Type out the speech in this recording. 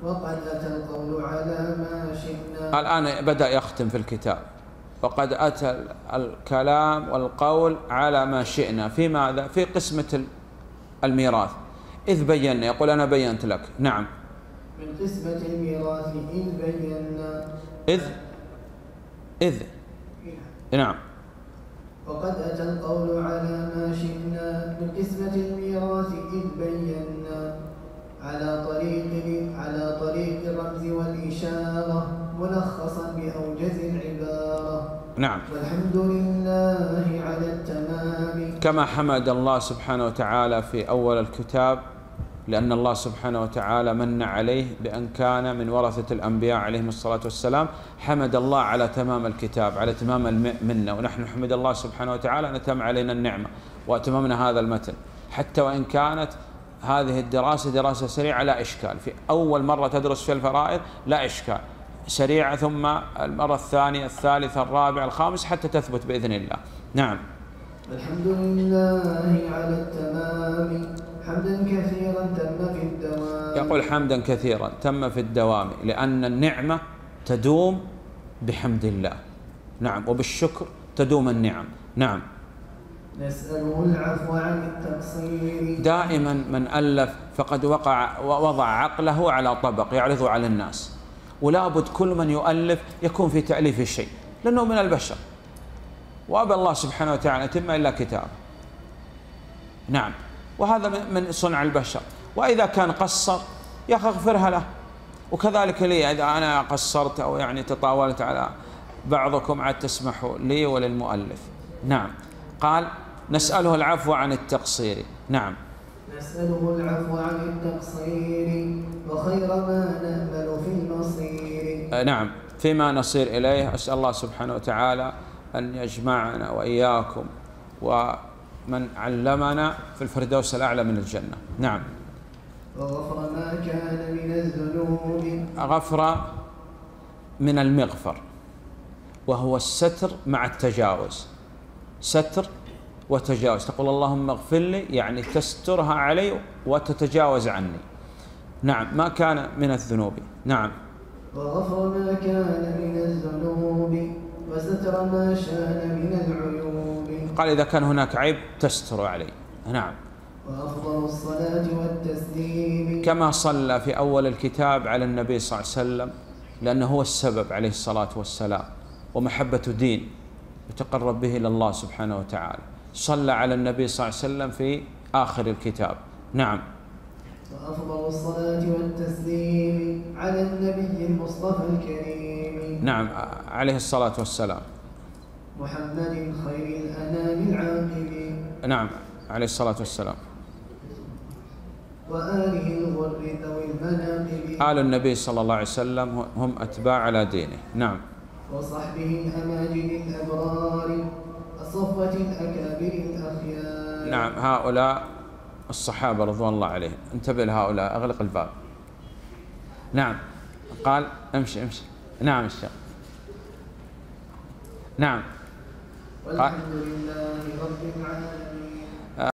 وقد أتى القول على ما شئنا. الآن بدأ يختم في الكتاب، وقد أتى الكلام والقول على ما شئنا. في ماذا؟ في قسمة الميراث، إذ بينا، يقول أنا بينت لك. نعم. من قسمة الميراث إذ بينا. إذ نعم. وقد أتى القول على ما شئنا من قسمة الميراث إذ بينا على طريق الرمز والإشارة ملخصا بأوجز العبارة. نعم. والحمد لله على التمام، كما حمد الله سبحانه وتعالى في أول الكتاب، لأن الله سبحانه وتعالى من عليه بأن كان من ورثة الأنبياء عليهم الصلاة والسلام. حمد الله على تمام الكتاب، على تمام المنة، ونحن نحمد الله سبحانه وتعالى أن أتم علينا النعمة وأتممنا هذا المتن، حتى وإن كانت هذه الدراسة دراسة سريعة لا إشكال. في أول مرة تدرس في الفرائض لا إشكال، سريعة، ثم المرة الثانية الثالثة الرابعة الخامسة حتى تثبت بإذن الله. نعم. الحمد لله على التمام حمدا كثيرا تم في الدوام. يقول حمدا كثيرا تم في الدوام، لأن النعمة تدوم بحمد الله. نعم. وبالشكر تدوم النعم. نعم. نسأله العفو عن التقصير. دائما من ألف فقد وضع عقله على طبق يعرضه على الناس، ولا بد كل من يؤلف يكون في تأليف شيء، لأنه من البشر، وأبى الله سبحانه وتعالى يتم إلا كتابه. نعم. وهذا من صنع البشر. وإذا كان قصر يا أخي اغفرها له، وكذلك لي إذا أنا قصرت أو يعني تطاولت على بعضكم عاد تسمحوا لي وللمؤلف. نعم. قال نسأله العفو عن التقصير. نعم. نسأله العفو عن التقصير وخير ما نأمل في المصير. نعم. فيما نصير إليه أسأل الله سبحانه وتعالى أن يجمعنا وإياكم ومن علمنا في الفردوس الأعلى من الجنة. نعم. وغفر ما كان من الذنوب. غفر من المغفر، وهو الستر مع التجاوز، ستر وتجاوز. تقول اللهم اغفر لي، يعني تسترها علي وتتجاوز عني. نعم. ما كان من الذنوب. نعم. وغفر ما كان من الذنوب وستر ما شان من العيوب. قال إذا كان هناك عيب تستر علي. نعم. وأفضل الصلاة والتسليم. كما صلى في أول الكتاب على النبي صلى الله عليه وسلم، لأنه هو السبب عليه الصلاة والسلام، ومحبة دين يتقرب به إلى الله سبحانه وتعالى. صلى على النبي صلى الله عليه وسلم في آخر الكتاب. نعم. وأفضل الصلاة والتسليم على النبي المصطفى الكريم. نعم. عليه الصلاة والسلام. محمد خير الأنام العاقب. نعم. عليه الصلاة والسلام. وآله الغر ذوي المناقب. آل النبي صلى الله عليه وسلم هم أتباع على دينه. نعم. وصحبه الأماجد الأبرار الصفوة الأكابر الأخيار. نعم. هؤلاء الصحابة رضوان الله عليهم. انتبه لهؤلاء، أغلق الباب. نعم. قال امشي. نعم الشيخ. نعم. والحمد لله رب العالمين.